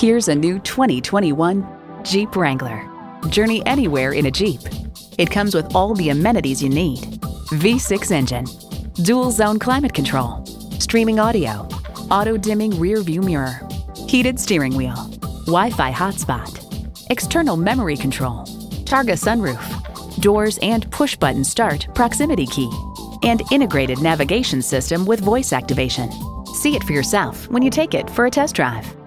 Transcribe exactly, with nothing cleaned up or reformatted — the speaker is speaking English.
Here's a new twenty twenty-one Jeep Wrangler. Journey anywhere in a Jeep. It comes with all the amenities you need. V six engine, dual zone climate control, streaming audio, auto dimming rear view mirror, heated steering wheel, Wi-Fi hotspot, external memory control, Targa sunroof, doors and push button start proximity key, and integrated navigation system with voice activation. See it for yourself when you take it for a test drive.